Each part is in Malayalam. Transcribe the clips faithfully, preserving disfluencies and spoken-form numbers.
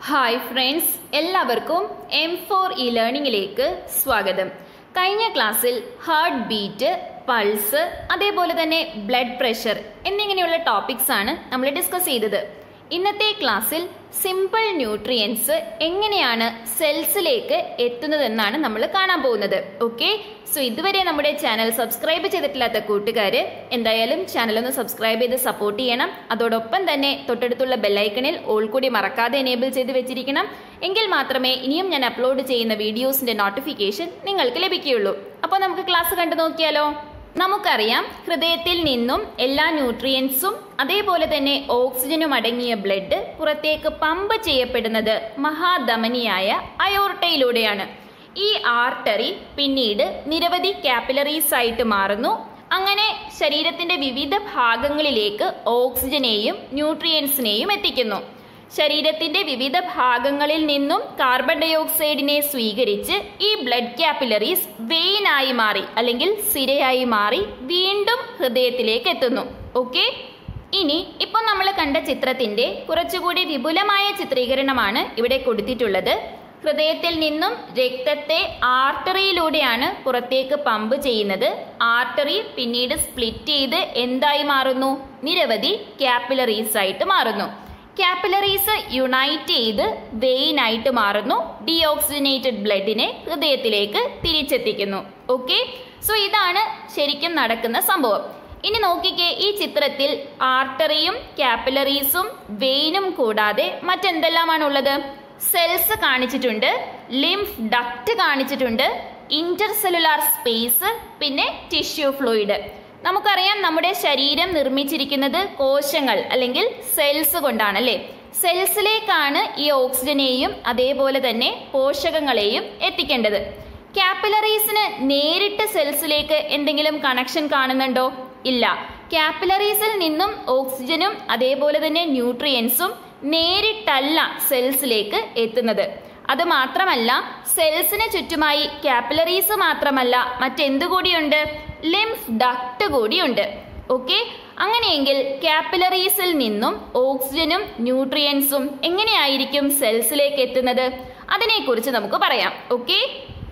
ഹായ് ഫ്രണ്ട്സ്, എല്ലാവർക്കും എം ഫോർ ഇ ലേണിംഗിലേക്ക് സ്വാഗതം. കഴിഞ്ഞ ക്ലാസ്സിൽ ഹാർട്ട് ബീറ്റ്, പൾസ്, അതേപോലെ തന്നെ ബ്ലഡ് പ്രഷർ എന്നിങ്ങനെയുള്ള ടോപ്പിക്സ് ആണ് നമ്മൾ ഡിസ്കസ് ചെയ്തത്. ഇന്നത്തെ ക്ലാസ്സിൽ സിമ്പിൾ ന്യൂട്രിയൻസ് എങ്ങനെയാണ് സെൽസിലേക്ക് എത്തുന്നതെന്നാണ് നമ്മൾ കാണാൻ പോകുന്നത്. ഓക്കെ, സോ ഇതുവരെ നമ്മുടെ ചാനൽ സബ്സ്ക്രൈബ് ചെയ്തിട്ടില്ലാത്ത കൂട്ടുകാർ എന്തായാലും ചാനൽ ഒന്ന് സബ്സ്ക്രൈബ് ചെയ്ത് സപ്പോർട്ട് ചെയ്യണം. അതോടൊപ്പം തന്നെ തൊട്ടടുത്തുള്ള ബെല്ലൈക്കണിൽ ഓൾ കൂടി മറക്കാതെ എനേബിൾ ചെയ്ത് വെച്ചിരിക്കണം. എങ്കിൽ മാത്രമേ ഇനിയും ഞാൻ അപ്ലോഡ് ചെയ്യുന്ന വീഡിയോസിന്റെ നോട്ടിഫിക്കേഷൻ നിങ്ങൾക്ക് ലഭിക്കുകയുള്ളൂ. അപ്പോൾ നമുക്ക് ക്ലാസ് കണ്ടു നോക്കിയാലോ. നമുക്കറിയാം, ഹൃദയത്തിൽ നിന്നും എല്ലാ ന്യൂട്രിയൻസും അതേപോലെ തന്നെ ഓക്സിജനും അടങ്ങിയ ബ്ലഡ് പുറത്തേക്ക് പമ്പ് ചെയ്യപ്പെടുന്നത് മഹാധമനിയായ അയോർട്ടയിലൂടെയാണ്. ഈ ആർട്ടറി പിന്നീട് നിരവധി കാപ്പിലറീസ് ആയിട്ട് മാറുന്നു. അങ്ങനെ ശരീരത്തിന്റെ വിവിധ ഭാഗങ്ങളിലേക്ക് ഓക്സിജനെയും ന്യൂട്രിയൻസിനെയും എത്തിക്കുന്നു. ശരീരത്തിന്റെ വിവിധ ഭാഗങ്ങളിൽ നിന്നും കാർബൺ ഡൈ ഓക്സൈഡിനെ സ്വീകരിച്ച് ഈ ബ്ലഡ് കാപ്പിലറീസ് വെയിനായി മാറി അല്ലെങ്കിൽ സിരയായി മാറി വീണ്ടും ഹൃദയത്തിലേക്ക് എത്തുന്നു. ഓക്കെ, ഇനി ഇപ്പോൾ നമ്മൾ കണ്ട ചിത്രത്തിന്റെ കുറച്ചുകൂടി വിപുലമായ ചിത്രീകരണമാണ് ഇവിടെ കൊടുത്തിട്ടുള്ളത്. ഹൃദയത്തിൽ നിന്നും രക്തത്തെ ആർട്ടറിയിലൂടെയാണ് പുറത്തേക്ക് പമ്പ് ചെയ്യുന്നത്. ആർട്ടറി പിന്നീട് സ്പ്ലിറ്റ് ചെയ്ത് എന്തായി മാറുന്നു? നിരവധി കാപ്പിലറീസ് ആയിട്ട് മാറുന്നു. കാപ്പിലറീസ് യുണൈറ്റ് ചെയ്ത് വെയിനായിട്ട് മാറുന്നു. ഡീഓക്സിജനേറ്റഡ് ബ്ലഡിനെ ഹൃദയത്തിലേക്ക് തിരിച്ചെത്തിക്കുന്നു. ഓക്കെ, സോ ഇതാണ് ശരിക്കും നടക്കുന്ന സംഭവം. ഇനി നോക്കിക്കേ, ഈ ചിത്രത്തിൽ ആർട്ടറിയും കാപ്പിലറീസും വെയിനും കൂടാതെ മറ്റെന്തെല്ലാമാണുള്ളത്? സെൽസ് കാണിച്ചിട്ടുണ്ട്, ലിംഫ് ഡക്റ്റ് കാണിച്ചിട്ടുണ്ട്, ഇന്റർസെല്ലുലാർ സ്പേസ്, പിന്നെ ടിഷ്യൂ ഫ്ലൂയിഡ്. നമുക്കറിയാം, നമ്മുടെ ശരീരം നിർമ്മിച്ചിരിക്കുന്നത് കോശങ്ങൾ അല്ലെങ്കിൽ സെൽസ് കൊണ്ടാണ് അല്ലേ. സെൽസിലേക്കാണ് ഈ ഓക്സിജനെയും അതേപോലെ തന്നെ പോഷകങ്ങളെയും എത്തിക്കേണ്ടത്. കാപ്പിലറീസിന് നേരിട്ട് സെൽസിലേക്ക് എന്തെങ്കിലും കണക്ഷൻ കാണുന്നുണ്ടോ? ഇല്ല. കാപ്പിലറീസിൽ നിന്നും ഓക്സിജനും അതേപോലെ തന്നെ ന്യൂട്രിയൻസും നേരിട്ടല്ല സെൽസിലേക്ക് എത്തുന്നത്. അത് മാത്രമല്ല, സെൽസിന് ചുറ്റുമായി കാപ്പിലറീസ് മാത്രമല്ല മറ്റെന്തുകൂടിയുണ്ട്? ലിംഫ് ഡക്റ്റ് കൂടിയുണ്ട്. ഓക്കെ, അങ്ങനെയെങ്കിൽ കാപ്പിലറീസിൽ നിന്നും ഓക്സിജനും ന്യൂട്രിയൻസും എങ്ങനെയായിരിക്കും സെൽസിലേക്ക് എത്തുന്നത്? അതിനെക്കുറിച്ച് നമുക്ക് പറയാം. ഓക്കെ,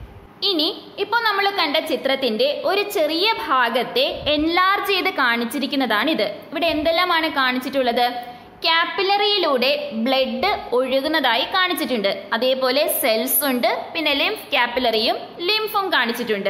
ഇനി ഇപ്പോൾ നമ്മൾ കണ്ട ചിത്രത്തിന്റെ ഒരു ചെറിയ ഭാഗത്തെ എൻലാർജ് ചെയ്ത് കാണിച്ചിരിക്കുന്നതാണിത്. ഇവിടെ എന്തെല്ലാമാണ് കാണിച്ചിട്ടുള്ളത്? കാപ്പിലറിയിലൂടെ ബ്ലഡ് ഒഴുകുന്നതായി കാണിച്ചിട്ടുണ്ട്. അതേപോലെ സെൽസ് ഉണ്ട്, പിന്നെ ലിംഫ് കാപ്പിലറിയും ലിംഫും കാണിച്ചിട്ടുണ്ട്.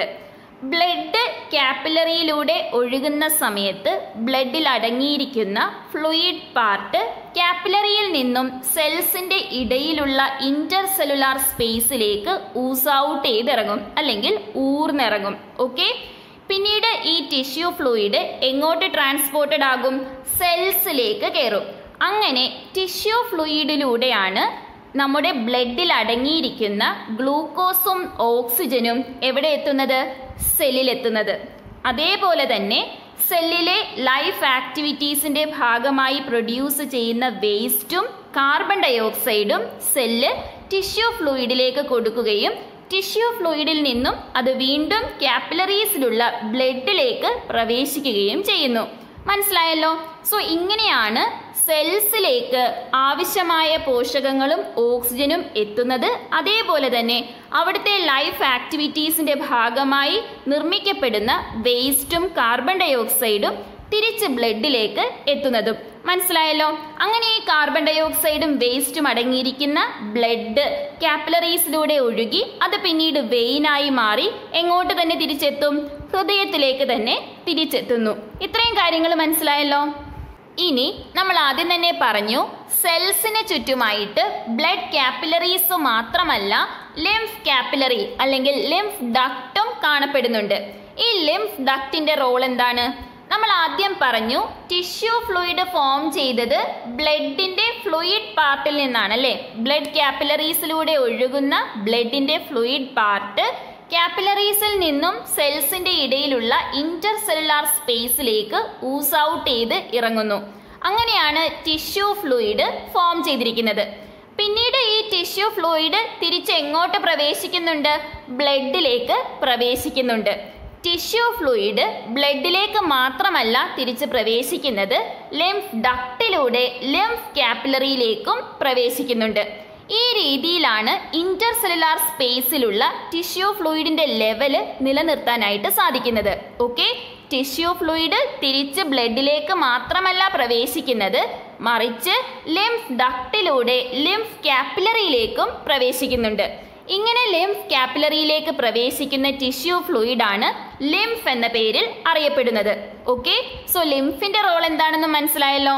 ബ്ലഡ് കാപ്പിലറിയിലൂടെ ഒഴുകുന്ന സമയത്ത് ബ്ലഡിൽ അടങ്ങിയിരിക്കുന്ന ഫ്ലൂയിഡ് പാർട്ട് കാപ്പിലറിയിൽ നിന്നും സെൽസിന്റെ ഇടയിലുള്ള ഇന്റർസെല്ലുലാർ സ്പേസിലേക്ക് ഊസ് ഔട്ട് ചെയ്തിറങ്ങും അല്ലെങ്കിൽ ഊർന്നിറങ്ങും. ഓക്കെ, പിന്നീട് ഈ ടിഷ്യൂ ഫ്ലൂയിഡ് എങ്ങോട്ട് ട്രാൻസ്പോർട്ടഡ് ആകും? സെൽസിലേക്ക് കയറും. അങ്ങനെ ടിഷ്യൂ ഫ്ലൂയിഡിലൂടെയാണ് നമ്മുടെ ബ്ലഡിൽ അടങ്ങിയിരിക്കുന്ന ഗ്ലൂക്കോസും ഓക്സിജനും എവിടെ എത്തുന്നത്? സെല്ലിലെത്തുന്നത്. അതേപോലെ തന്നെ സെല്ലിലെ ലൈഫ് ആക്ടിവിറ്റീസിന്റെ ഭാഗമായി പ്രൊഡ്യൂസ് ചെയ്യുന്ന വേസ്റ്റും കാർബൺ ഡൈ ഓക്സൈഡും സെല്ല് ടിഷ്യൂ ഫ്ലൂയിഡിലേക്ക് കൊടുക്കുകയും ടിഷ്യൂ ഫ്ലൂയിഡിൽ നിന്നും അത് വീണ്ടും കാപ്പിലറീസിലുള്ള ബ്ലഡിലേക്ക് പ്രവേശിക്കുകയും ചെയ്യുന്നു. മനസ്സിലായല്ലോ? സോ ഇങ്ങനെയാണ് സെൽസിലേക്ക് ആവശ്യമായ പോഷകങ്ങളും ഓക്സിജനും എത്തുന്നത്. അതേപോലെ തന്നെ അവിടുത്തെ ലൈഫ് ആക്ടിവിറ്റീസിന്റെ ഭാഗമായി നിർമ്മിക്കപ്പെടുന്ന വേസ്റ്റും കാർബൺ ഡൈ ഓക്സൈഡും തിരിച്ച് ബ്ലഡിലേക്ക് എത്തുന്നതും. മനസ്സിലായല്ലോ? അങ്ങനെ ഈ കാർബൺ ഡൈ ഓക്സൈഡും വേസ്റ്റും അടങ്ങിയിരിക്കുന്ന ബ്ലഡ് കാപ്പിലറീസിലൂടെ ഒഴുകി അത് പിന്നീട് വെയിനായി മാറി എങ്ങോട്ട് തന്നെ തിരിച്ചെത്തും? ഹൃദയത്തിലേക്ക് തന്നെ തിരിച്ചെത്തുന്നു. ഇത്രയും കാര്യങ്ങൾ മനസ്സിലായല്ലോ? ഇനി നമ്മൾ ആദ്യം തന്നെ പറഞ്ഞു, സെൽസിന് ചുറ്റുമായിട്ട് ബ്ലഡ് കാപ്പിലറീസ് മാത്രമല്ല ലിംഫ് കാപ്പിലറി അല്ലെങ്കിൽ ലിംഫ് ഡക്റ്റും കാണപ്പെടുന്നുണ്ട്. ഈ ലിംഫ് ഡക്റ്റിന്റെ റോൾ എന്താണ്? നമ്മൾ ആദ്യം പറഞ്ഞു, ടിഷ്യൂ ഫ്ലൂയിഡ് ഫോം ചെയ്തത് ബ്ലഡിന്റെ ഫ്ലൂയിഡ് പാർട്ടിൽ നിന്നാണ് അല്ലേ. ബ്ലഡ് കാപ്പിലറീസിലൂടെ ഒഴുകുന്ന ബ്ലഡിന്റെ ഫ്ലൂയിഡ് പാർട്ട് കാപ്പിലറീസിൽ നിന്നും സെൽസിന്റെ ഇടയിലുള്ള ഇന്റർസെല്ലുലാർ സ്പേസിലേക്ക് ഊസ് ഔട്ട് ചെയ്ത് ഇറങ്ങുന്നു. അങ്ങനെയാണ് ടിഷ്യൂ ഫ്ലൂയിഡ് ഫോം ചെയ്തിരിക്കുന്നത്. പിന്നീട് ഈ ടിഷ്യൂ ഫ്ലൂയിഡ് തിരിച്ച് എങ്ങോട്ട് പ്രവേശിക്കുന്നുണ്ട്? ബ്ലഡിലേക്ക് പ്രവേശിക്കുന്നുണ്ട്. ടിഷ്യൂ ഫ്ലൂയിഡ് ബ്ലഡിലേക്ക് മാത്രമല്ല തിരിച്ച് പ്രവേശിക്കുന്നത്, ലിംഫ് ഡക്റ്റിലൂടെ ലിംഫ് കാപ്പിലറിയിലേക്കും പ്രവേശിക്കുന്നുണ്ട്. ഈ രീതിയിലാണ് ഇന്റർസെല്ലുലാർ സ്പേസിലുള്ള ടിഷ്യൂ ഫ്ലൂയിഡിന്റെ ലെവല് നിലനിർത്താനായിട്ട് സാധിക്കുന്നത്. ഓക്കെ, ടിഷ്യൂ ഫ്ലൂയിഡ് തിരിച്ച് ബ്ലഡിലേക്ക് മാത്രമല്ല പ്രവേശിക്കുന്നത്, മറിച്ച് ലിംഫ് ഡക്റ്റിലൂടെ ലിംഫ് കാപ്പിലറിയിലേക്കും പ്രവേശിക്കുന്നുണ്ട്. ഇങ്ങനെ ലിംഫ് കാപ്പിലറിയിലേക്ക് പ്രവേശിക്കുന്ന ടിഷ്യൂ ഫ്ലൂയിഡ് ആണ് ലിംഫ് എന്ന പേരിൽ അറിയപ്പെടുന്നത്. ഓക്കെ, സോ ലിംഫിന്റെ റോൾ എന്താണെന്ന് മനസ്സിലായല്ലോ.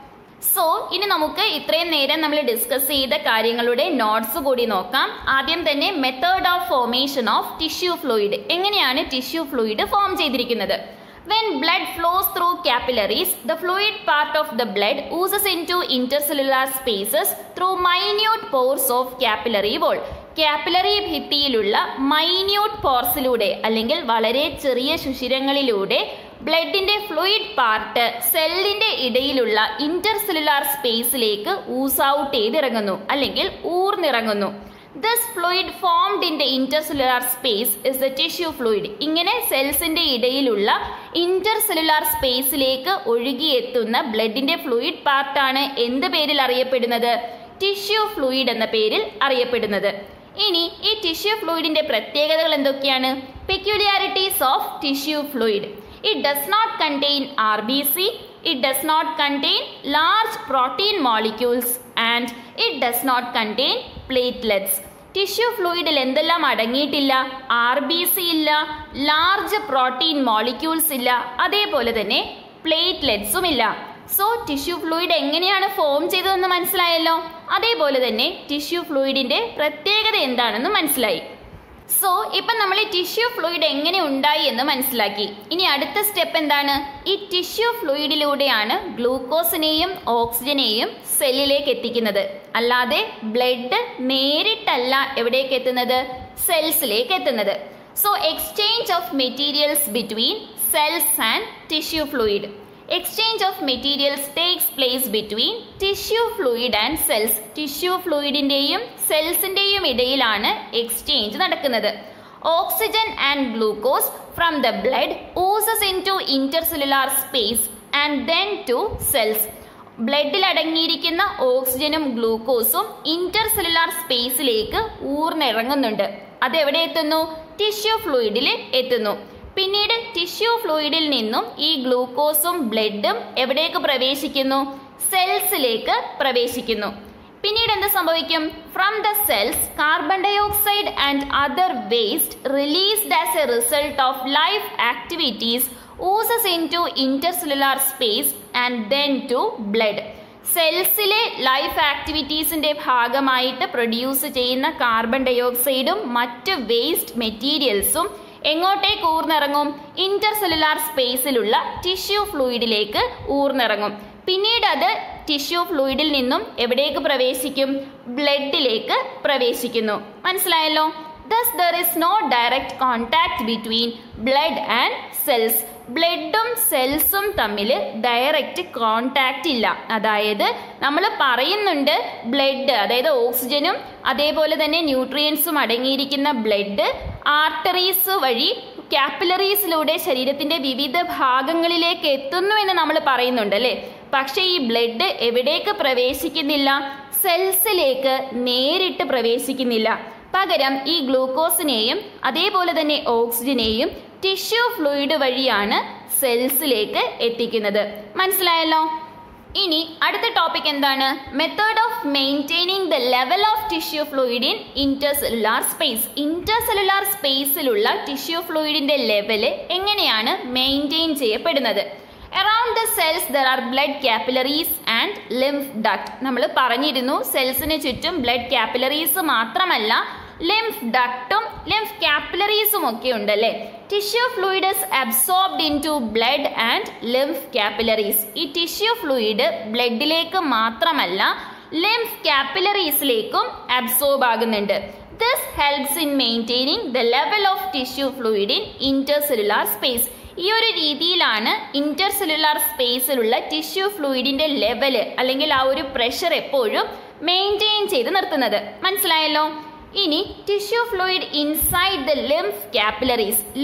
സോ ഇനി നമുക്ക് ഇത്രയും നേരം നമ്മൾ ഡിസ്കസ് ചെയ്ത കാര്യങ്ങളുടെ നോട്ട്സ് കൂടി നോക്കാം. ആദ്യം തന്നെ method of formation of tissue fluid, എങ്ങനെയാണ് ടിഷ്യൂ ഫ്ലൂയിഡ് ഫോം ചെയ്തിരിക്കുന്നത്. When blood flows through capillaries, the fluid part of the blood oozes into intercellular spaces through minute pores of capillary wall. കാപ്പിലറി ഭിത്തിയിലുള്ള മൈന്യൂട്ട് പോർസിലൂടെ അല്ലെങ്കിൽ വളരെ ചെറിയ സുഷിരങ്ങളിലൂടെ ബ്ലഡിന്റെ ഫ്ലൂയിഡ് പാർട്ട് സെല്ലിന്റെ ഇടയിലുള്ള ഇന്റർസെല്ലുലാർ സ്പേസിലേക്ക് ഊസ് ഔട്ട് ചെയ്തിറങ്ങുന്നു അല്ലെങ്കിൽ ഊർന്നിറങ്ങുന്നു. This fluid formed in the intercellular space is the tissue fluid. ഇങ്ങനെ സെൽസിന്റെ ഇടയിലുള്ള ഇന്റർസെല്ലുലാർ സ്പേസിലേക്ക് ഒഴുകിയെത്തുന്ന ബ്ലഡിന്റെ ഫ്ലൂയിഡ് പാർട്ടാണ് എന്ത് പേരിൽ അറിയപ്പെടുന്നത്? ടിഷ്യൂ ഫ്ലൂയിഡ് എന്ന പേരിൽ അറിയപ്പെടുന്നത്. ഇനി ഈ ടിഷ്യൂ ഫ്ലൂയിഡിന്റെ പ്രത്യേകതകൾ എന്തൊക്കെയാണ്? Peculiarities of tissue fluid. It does not contain R B C, it does not contain large protein molecules and it does not contain platelets. ടിഷ്യൂ ഫ്ലൂയിഡിൽ എന്തെല്ലാം അടങ്ങിയിട്ടില്ല? ആർ ബി സി ഇല്ല, ലാർജ് പ്രോട്ടീൻ മോളിക്യൂൾസ് ഇല്ല, അതേപോലെ തന്നെ പ്ലേറ്റ്ലെറ്റ്സും ഇല്ല. സോ ടിഷ്യൂ ഫ്ലൂയിഡ് എങ്ങനെയാണ് ഫോം ചെയ്തതെന്ന് മനസ്സിലായല്ലോ. അതേപോലെ തന്നെ ടിഷ്യൂ ഫ്ലൂയിഡിന്റെ പ്രത്യേകത എന്താണെന്ന് മനസ്സിലായി. സോ ഇപ്പം നമ്മൾ ഈ ടിഷ്യൂ ഫ്ലൂയിഡ് എങ്ങനെ ഉണ്ടായി എന്ന് മനസ്സിലാക്കി. ഇനി അടുത്ത സ്റ്റെപ്പ് എന്താണ്? ഈ ടിഷ്യൂ ഫ്ലൂയിഡിലൂടെയാണ് ഗ്ലൂക്കോസിനെയും ഓക്സിജനെയും സെല്ലിലേക്ക് എത്തിക്കുന്നത്. അല്ലാതെ ബ്ലഡ് നേരിട്ടല്ല എവിടേക്ക് എത്തുന്നത്? സെൽസിലേക്ക് എത്തുന്നത്. So exchange of materials between cells and tissue fluid. Exchange of materials takes place between tissue fluid and cells. Tissue ഫ്ലൂയിഡിന്റെയും സെൽസിന്റെയും ഇടയിലാണ് എക്സ്ചേഞ്ച് നടക്കുന്നത്. Oxygen and glucose from the blood oozes into intercellular space and then to cells. ബ്ലഡിൽ അടങ്ങിയിരിക്കുന്ന ഓക്സിജനും ഗ്ലൂക്കോസും ഇന്റർസെല്ലുലാർ സ്പേസിലേക്ക് ഊർന്നിറങ്ങുന്നുണ്ട്. അതെവിടെ എത്തുന്നു? ടിഷ്യൂ ഫ്ലൂയിഡിൽ എത്തുന്നു. പിന്നീട് ടിഷ്യൂ ഫ്ലൂയിഡിൽ നിന്നും ഈ ഗ്ലൂക്കോസും ബ്ലഡും എവിടേക്ക് പ്രവേശിക്കുന്നു? സെൽസിലേക്ക് പ്രവേശിക്കുന്നു. പിന്നീട് എന്ത് സംഭവിക്കും? From the cells carbon dioxide and other waste released as a result of life activities oozes into intercellular space and then to blood. സെൽസിലെ ലൈഫ് ആക്ടിവിറ്റീസിന്റെ ഭാഗമായിട്ട് പ്രൊഡ്യൂസ് ചെയ്യുന്ന കാർബൺ ഡയോക്സൈഡും മറ്റ് വേസ്റ്റ് മെറ്റീരിയൽസും എങ്ങോട്ടേക്ക് ഊർന്നിറങ്ങും? ഇന്റർസെല്ലുലാർ സ്പേസിലുള്ള ടിഷ്യൂ ഫ്ലൂയിഡിലേക്ക് ഊർന്നിറങ്ങും. പിന്നീട് അത് ടിഷ്യൂ ഫ്ലൂയിഡിൽ നിന്നും എവിടേക്ക് പ്രവേശിക്കും? ബ്ലഡിലേക്ക് പ്രവേശിക്കുന്നു. മനസ്സിലായല്ലോ. Thus there is no direct contact between blood and cells. ബ്ലഡും സെൽസും തമ്മിൽ ഡയറക്റ്റ് കോണ്ടാക്റ്റ് ഇല്ല. അതായത് നമ്മൾ പറയുന്നുണ്ട് ബ്ലഡ്, അതായത് ഓക്സിജനും അതേപോലെ തന്നെ ന്യൂട്രിയൻസും അടങ്ങിയിരിക്കുന്ന ബ്ലഡ് ആർട്ടറീസ് വഴി കാപ്പിലറീസിലൂടെ ശരീരത്തിന്റെ വിവിധ ഭാഗങ്ങളിലേക്ക് എത്തുന്നു എന്ന് നമ്മൾ പറയുന്നുണ്ട് അല്ലേ. പക്ഷേ ഈ ബ്ലഡ് എവിടേക്ക് പ്രവേശിക്കുന്നില്ല? സെൽസിലേക്ക് നേരിട്ട് പ്രവേശിക്കുന്നില്ല. പകരം ഈ ഗ്ലൂക്കോസിനെയും അതേപോലെ തന്നെ ഓക്സിജനെയും ടിഷ്യൂ ഫ്ലൂയിഡ് വഴിയാണ് സെൽസിലേക്ക് എത്തിക്കുന്നത്. മനസ്സിലായല്ലോ. ഇനി അടുത്ത ടോപ്പിക് എന്താണ്? Method of maintaining the level of tissue fluid in intercellular space. Intercellular സ്പേസിലുള്ള ടിഷ്യൂ ഫ്ലൂയിഡിന്റെ ലെവല് എങ്ങനെയാണ് മെയിൻറ്റെയിൻ ചെയ്യപ്പെടുന്നത്? Around the cells there are blood capillaries and lymph duct. നമ്മൾ പറഞ്ഞിരുന്നു സെൽസിന് ചുറ്റും ബ്ലഡ് കാപ്പിലറീസ് മാത്രമല്ല ലിംഫ് ഡക്റ്റും ലിംഫ് കാപ്പിലറീസും ഒക്കെ ഉണ്ടല്ലേ. Tissue fluid is absorbed into blood and lymph capillaries. ഈ ടിഷ്യൂ ഫ്ലൂയിഡ് ബ്ലഡിലേക്ക് മാത്രമല്ല ലിംഫ് കാപ്പിലറീസിലേക്കും അബ്സോർബ് ആകുന്നുണ്ട്. This helps in maintaining the level of tissue fluid in intercellular space. ഈ ഒരു രീതിയിലാണ് ഇന്റർസെല്ലുലാർ സ്പേസിലുള്ള ടിഷ്യൂ ഫ്ലൂയിഡിന്റെ ലെവല് അല്ലെങ്കിൽ ആ ഒരു പ്രഷർ എപ്പോഴും മെയിൻറ്റെയിൻ ചെയ്ത് നിർത്തുന്നത്. മനസ്സിലായല്ലോ. ഇനി tissue fluid inside the lymph capillaries. Lymph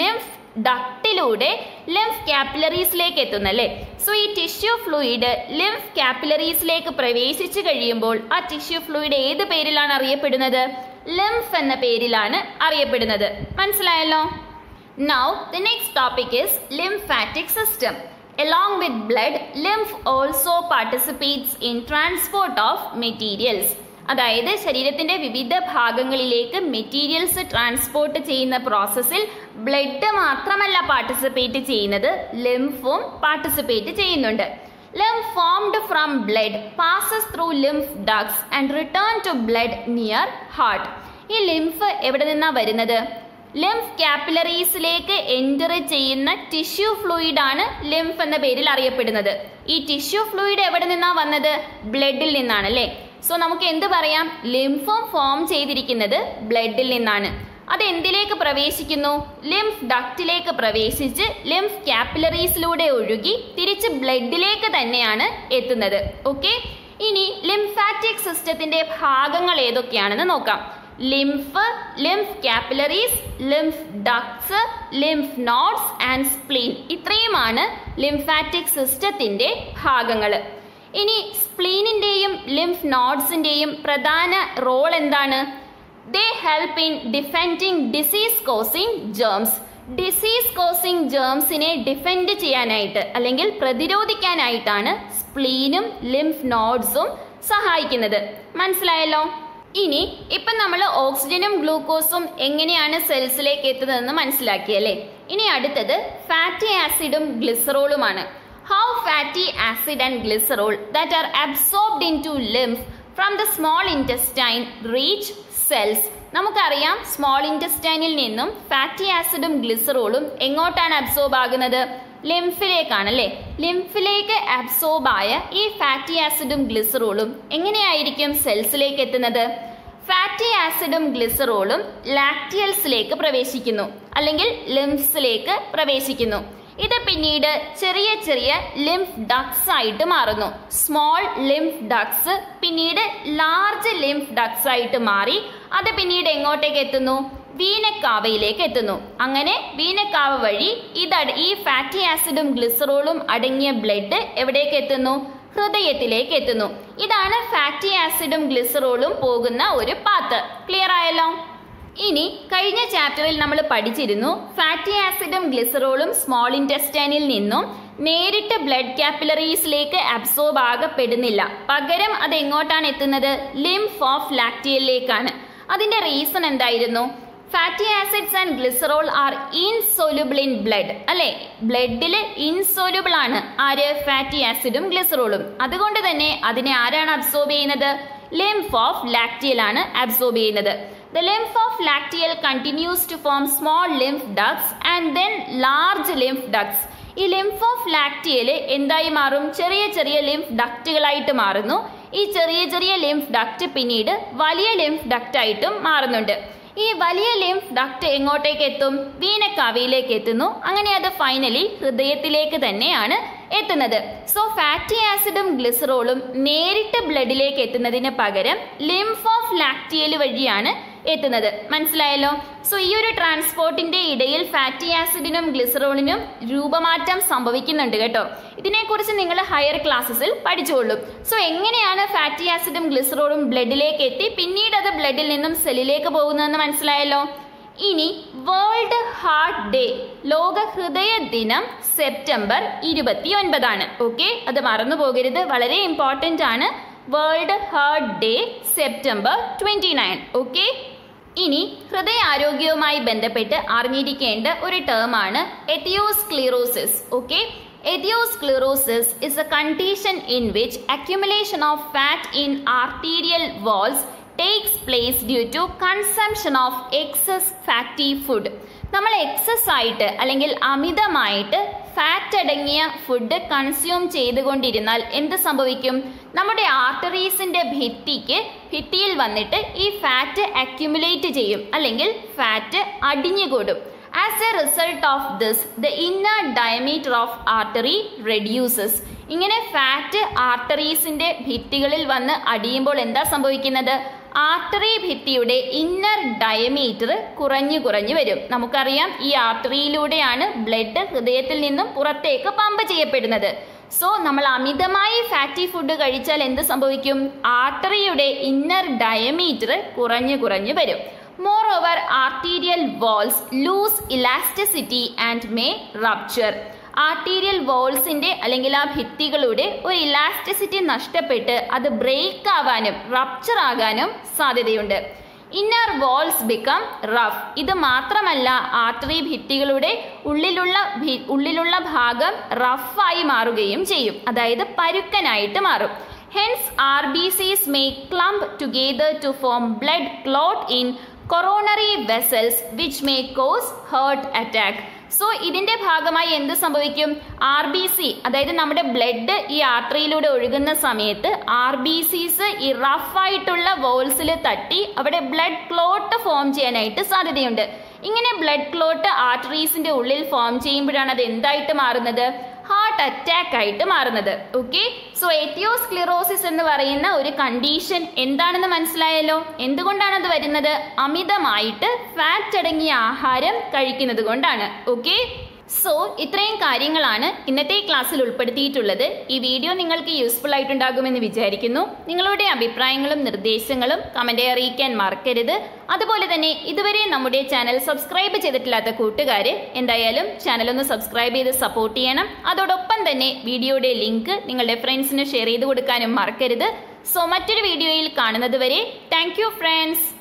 ഡക്റ്റിലൂടെ ലിംഫ് കാപ്പിലറീസിലേക്ക് എത്തുന്നല്ലേ. സോ ഈ ടിഷ്യൂ ഫ്ലൂയിഡ് ലിംഫ് കാപ്പിലറീസിലേക്ക് പ്രവേശിച്ചു കഴിയുമ്പോൾ ആ ടിഷ്യൂ ഫ്ലൂയിഡ് ഏത് പേരിലാണ് അറിയപ്പെടുന്നത്? ലിംഫ് എന്ന പേരിലാണ് അറിയപ്പെടുന്നത്. മനസ്സിലായല്ലോ? Now the next topic is lymphatic system. Along with blood, lymph also participates in transport of materials. അതായത് ശരീരത്തിന്റെ വിവിധ ഭാഗങ്ങളിലേക്ക് മെറ്റീരിയൽസ് ട്രാൻസ്പോർട്ട് ചെയ്യുന്ന പ്രോസസ്സിൽ ബ്ലഡ് മാത്രമല്ല പാർട്ടിസിപ്പേറ്റ് ചെയ്യുന്നത്, ലിംഫും പാർട്ടിസിപ്പേറ്റ് ചെയ്യുന്നുണ്ട്. Lymph formed from blood passes through lymph ducts and return to blood near heart. ഈ ലിംഫ് എവിടെ നിന്നാ വരുന്നത്? ലിംഫ് കാപ്പിലറീസിലേക്ക് എൻ്റർ ചെയ്യുന്ന ടിഷ്യൂ ഫ്ലൂയിഡ് ആണ് ലിംഫ് എന്ന പേരിൽ അറിയപ്പെടുന്നത്. ഈ ടിഷ്യൂ ഫ്ലൂയിഡ് എവിടെ നിന്നാ വന്നത്? ബ്ലഡിൽ നിന്നാണ് അല്ലേ. സോ നമുക്ക് എന്ത് പറയാം? ലിംഫും ഫോം ചെയ്തിരിക്കുന്നത് ബ്ലഡിൽ നിന്നാണ്. അത് എന്തിലേക്ക് പ്രവേശിക്കുന്നു? ലിംഫ് ഡക്റ്റിലേക്ക് പ്രവേശിച്ച് ലിംഫ് കാപ്പിലറീസിലൂടെ ഒഴുകി തിരിച്ച് ബ്ലഡിലേക്ക് തന്നെയാണ് എത്തുന്നത്. ഓക്കെ, ഇനി ലിംഫാറ്റിക് സിസ്റ്റത്തിന്റെ ഭാഗങ്ങൾ ഏതൊക്കെയാണെന്ന് നോക്കാം. Lymph, lymph capillaries, lymph ducts, lymph nodes and spleen. ഇത്രയുമാണ് ലിംഫാറ്റിക് സിസ്റ്റത്തിന്റെ ഭാഗങ്ങൾ. ഇനി സ്പ്ലീനിന്റെയും ലിംഫ് നോഡ്സിന്റെയും പ്രധാന റോൾ എന്താണ്? They help in defending disease causing germs. Disease causing ജേംസിനെ ഡിഫെൻഡ് ചെയ്യാനായിട്ട് അല്ലെങ്കിൽ പ്രതിരോധിക്കാനായിട്ടാണ് സ്പ്ലീനും ലിംഫ് നോഡ്സും സഹായിക്കുന്നത്. മനസ്സിലായല്ലോ? ഇനി ഇപ്പം നമ്മൾ ഓക്സിജനും ഗ്ലൂക്കോസും എങ്ങനെയാണ് സെൽസിലേക്ക് എത്തുന്നതെന്ന് മനസ്സിലാക്കിയല്ലേ. ഇനി അടുത്തത് ഫാറ്റി ആസിഡും ഗ്ലിസറോളുമാണ്. How fatty acid and glycerol that are absorbed into lymph from the small intestine reach cells. നമുക്കറിയാം സ്മോൾ ഇൻറ്റസ്റ്റൈനിൽ നിന്നും ഫാറ്റി ആസിഡും ഗ്ലിസറോളും എങ്ങോട്ടാണ് അബ്സോർബ് ആകുന്നത്? ലിംഫിലേക്കാണല്ലേ. ലിംഫിലേക്ക് അബ്സോർബ് ആയ ഈ ഫാറ്റി ആസിഡും ഗ്ലിസറോളും എങ്ങനെയായിരിക്കും സെൽസിലേക്ക് എത്തുന്നത്? ഫാറ്റി ആസിഡും ഗ്ലിസറോളും ലാക്റ്റിയൽസിലേക്ക് പ്രവേശിക്കുന്നു അല്ലെങ്കിൽ ലിംഫ്സിലേക്ക് പ്രവേശിക്കുന്നു. ഇത് പിന്നീട് ചെറിയ ചെറിയ ലിംഫ് ഡക്ട്സ് ആയിട്ട് മാറുന്നു. സ്മോൾ ലിംഫ് ഡക്ട്സ് പിന്നീട് ലാർജ് ലിംഫ് ഡക്ട്സ് ആയിട്ട് മാറി അത് പിന്നീട് എങ്ങോട്ടേക്ക് എത്തുന്നു? വീനക്കാവയിലേക്ക് എത്തുന്നു. അങ്ങനെ വീനക്കാവ വഴി ഇത് ഈ ഫാറ്റി ആസിഡും ഗ്ലിസറോളും അടങ്ങിയ ബ്ലഡ് എവിടേക്ക് എത്തുന്നു? ഹൃദയത്തിലേക്ക് എത്തുന്നു. ഇതാണ് ഫാറ്റി ആസിഡും ഗ്ലിസറോളും പോകുന്ന ഒരു പാത്ത്. ക്ലിയർ ആയല്ലോ? ഇനി കഴിഞ്ഞ ചാപ്റ്ററിൽ നമ്മൾ പഠിച്ചിരുന്നു ഫാറ്റി ആസിഡും ഗ്ലിസറോളും സ്മോൾ ഇൻറ്റസ്റ്റൈനിൽ നിന്നും നേരിട്ട് ബ്ലഡ് കാപ്പിലറീസിലേക്ക് അബ്സോർബ് ആകപ്പെടുന്നില്ല. പകരം അത് എങ്ങോട്ടാണ് എത്തുന്നത്? ലിംഫ് ഓഫ് ലാക്റ്റിയലിലേക്കാണ്. അതിന്റെ റീസൺ എന്തായിരുന്നു? Fatty acids and glycerol are insoluble in blood അല്ലെ. ബ്ലഡിൽ ഇൻസോലുബിൾ ആണ് ആര്? ഫാറ്റി ആസിഡും ഗ്ലിസറോളും. അതുകൊണ്ട് തന്നെ അതിനെ ആരാണ് അബ്സോർബ് ചെയ്യുന്നത്? ലിംഫ് ഓഫ് ലാക്റ്റിയൽ ആണ് അബ്സോർബ് ചെയ്യുന്നത്. The lymph of lacteal continues to form small lymph ducts and then large lymph ducts. ഈ ലിംഫ് ഓഫ് ലാക്റ്റിയൽ എന്തായി മാറും? ചെറിയ ചെറിയ ലിംഫ് ഡക്റ്റുകളായിട്ട് മാറുന്നു. ഈ ചെറിയ ചെറിയ ലിംഫ് ഡക്റ്റ് പിന്നീട് വലിയ ലിംഫ് ഡക്റ്റ് ആയിട്ടും മാറുന്നുണ്ട്. ഈ വലിയ ലിംഫ് ഡക്റ്റ് എങ്ങോട്ടേക്ക് എത്തും? വീനക്കാവിയിലേക്ക് എത്തുന്നു. അങ്ങനെ അത് ഫൈനലി ഹൃദയത്തിലേക്ക് തന്നെയാണ് എത്തുന്നത്. സോ ഫാറ്റി ആസിഡും ഗ്ലിസറോളും നേരിട്ട് ബ്ലഡിലേക്ക് എത്തുന്നതിന് പകരം ലിംഫ് ഓഫ് ലാക്റ്റിയൽ വഴിയാണ് എത്തുന്നത്. മനസ്സിലായല്ലോ? സോ ഈ ഒരു ട്രാൻസ്പോർട്ടിന്റെ ഇടയിൽ ഫാറ്റി ആസിഡിനും ഗ്ലിസറോളിനും രൂപമാറ്റം സംഭവിക്കുന്നുണ്ട് കേട്ടോ. ഇതിനെക്കുറിച്ച് നിങ്ങൾ ഹയർ ക്ലാസ്സസിൽ പഠിച്ചുകൊള്ളും. സോ എങ്ങനെയാണ് ഫാറ്റി ആസിഡും ഗ്ലിസറോളും ബ്ലഡിലേക്ക് എത്തി പിന്നീട് അത് ബ്ലഡിൽ നിന്നും സെല്ലിലേക്ക് പോകുന്നതെന്ന് മനസ്സിലായല്ലോ. ഇനി വേൾഡ് ഹാർട്ട് ഡേ, ലോക ഹൃദയ ദിനം സെപ്റ്റംബർ ഇരുപത്തി ഒൻപതാണ്. ഓക്കെ, അത് മറന്നു പോകരുത്, വളരെ ഇമ്പോർട്ടൻ്റ് ആണ്. World heart day September twenty nine. Okay, ഇനി ഹൃദയാരോഗ്യവുമായി ബന്ധപ്പെട്ട് അറിഞ്ഞിരിക്കേണ്ട ഒരു ടേമാണ് എത്തിയോസ്ക്ലീറോസിസ്. Okay, atherosclerosis is a condition in which accumulation of fat in arterial walls takes place due to consumption of excess fatty food. നമ്മൾ എക്സസ് ആയിട്ട് അല്ലെങ്കിൽ അമിതമായിട്ട് ഫാറ്റ് അടങ്ങിയ ഫുഡ് കൺസ്യൂം ചെയ്തുകൊണ്ടിരുന്നാൽ എന്ത് സംഭവിക്കും? നമ്മുടെ ആർട്ടറീസിന്റെ ഭിത്തിക്ക് ഭിത്തിയിൽ വന്നിട്ട് ഈ ഫാറ്റ് അക്യുമുലേറ്റ് ചെയ്യും അല്ലെങ്കിൽ ഫാറ്റ് അടിഞ്ഞുകൂടും. As a result of this the inner diameter of artery reduces. ഇങ്ങനെ ഫാറ്റ് ആർട്ടറീസിന്റെ ഭിത്തികളിൽ വന്ന് അടിയുമ്പോൾ എന്താ സംഭവിക്കുന്നത്? ആർട്ടറി ഭിത്തിയുടെ ഇന്നർ ഡയമീറ്റർ കുറഞ്ഞു കുറഞ്ഞു വരും. നമുക്കറിയാം ഈ ആർട്ടറിയിലൂടെയാണ് ബ്ലഡ് ഹൃദയത്തിൽ നിന്നും പുറത്തേക്ക് പമ്പ് ചെയ്യപ്പെടുന്നത്. സോ നമ്മൾ അമിതമായി ഫാറ്റി ഫുഡ് കഴിച്ചാൽ എന്ത് സംഭവിക്കും? ആർട്ടറിയുടെ ഇന്നർ ഡയമീറ്റർ കുറഞ്ഞു കുറഞ്ഞു വരും. Moreover, arterial walls lose elasticity and may rupture. Arterial വോൾസിന്റെ അല്ലെങ്കിൽ ആ ഭിത്തികളുടെ ഒരു ഇലാസ്റ്റിസിറ്റി നഷ്ടപ്പെട്ട് അത് ബ്രേക്ക് ആവാനും റപ്ചർ ആകാനും സാധ്യതയുണ്ട്. Inner walls become rough. ഇത് മാത്രമല്ല, ആർട്ടറി ഭിത്തികളുടെ ഉള്ളിലുള്ള ഉള്ളിലുള്ള ഭാഗം റഫായി മാറുകയും ചെയ്യും, അതായത് പരുക്കനായിട്ട് മാറും. Hence, R B Cs may clump together to form blood clot in coronary vessels which may cause heart attack. So ഇതിന്റെ ഭാഗമായി എന്ത് സംഭവിക്കും? ആർ ബി സി, അതായത് നമ്മുടെ ബ്ലഡ് ഈ ആർട്ടറിയിലൂടെ ഒഴുകുന്ന സമയത്ത് ആർ ബി സിസ് ഈ റഫായിട്ടുള്ള വോൾസിൽ തട്ടി അവിടെ ബ്ലഡ് ക്ലോട്ട് ഫോം ചെയ്യാനായിട്ട് സാധ്യതയുണ്ട്. ഇങ്ങനെ ബ്ലഡ് ക്ലോട്ട് ആർട്ടറീസിന്റെ ഉള്ളിൽ ഫോം ചെയ്യുമ്പോഴാണ് അത് എന്തായിട്ട് മാറുന്നത്? ഹാർട്ട് അറ്റാക്ക് ആയിട്ട് മാറുന്നത്. ഓക്കെ, സോ എത്തിയോസ്ക്ലിറോസിസ് എന്ന് പറയുന്ന ഒരു കണ്ടീഷൻ എന്താണെന്ന് മനസ്സിലായല്ലോ. എന്തുകൊണ്ടാണ് അത് വരുന്നത്? അമിതമായിട്ട് ഫാറ്റ് അടങ്ങിയ ആഹാരം കഴിക്കുന്നത് കൊണ്ടാണ്. ഓക്കെ, സോ ഇത്രയും കാര്യങ്ങളാണ് ഇന്നത്തെ ക്ലാസ്സിൽ ഉൾപ്പെടുത്തിയിട്ടുള്ളത്. ഈ വീഡിയോ നിങ്ങൾക്ക് യൂസ്ഫുൾ ആയിട്ടുണ്ടാകുമെന്ന് വിചാരിക്കുന്നു. നിങ്ങളുടെ അഭിപ്രായങ്ങളും നിർദ്ദേശങ്ങളും കമന്റായി അറിയിക്കാൻ മറക്കരുത്. അതുപോലെ തന്നെ ഇതുവരെ നമ്മുടെ ചാനൽ സബ്സ്ക്രൈബ് ചെയ്തിട്ടില്ലാത്ത കൂട്ടുകാർ എന്തായാലും ചാനൽ ഒന്ന് സബ്സ്ക്രൈബ് ചെയ്ത് സപ്പോർട്ട് ചെയ്യണം. അതോടൊപ്പം തന്നെ വീഡിയോയുടെ ലിങ്ക് നിങ്ങളുടെ ഫ്രണ്ട്സിന് ഷെയർ ചെയ്ത് കൊടുക്കാനും മറക്കരുത്. സോ മറ്റൊരു വീഡിയോയിൽ കാണുന്നത് വരെ താങ്ക് യു ഫ്രണ്ട്സ്.